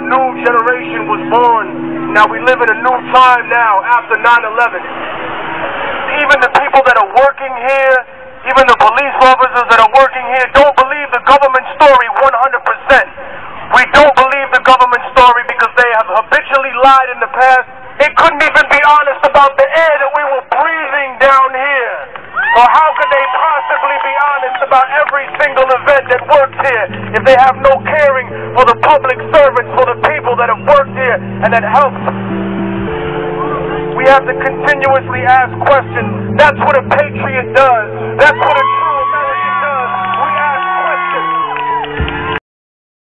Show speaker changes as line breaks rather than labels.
new generation was born. Now we live in a new time now after 9/11. Even the people that are working here, even the police officers that are working here, don't believe the government story 100%. We don't believe the government story because they have habitually lied in the past. They couldn't even be honest about the air that we were breathing down here. Or how could they possibly be honest about every single event that works here if they have no caring for the public servants, for the people that have worked here and that helped? We have to continuously ask questions. That's what a patriot does. That's what a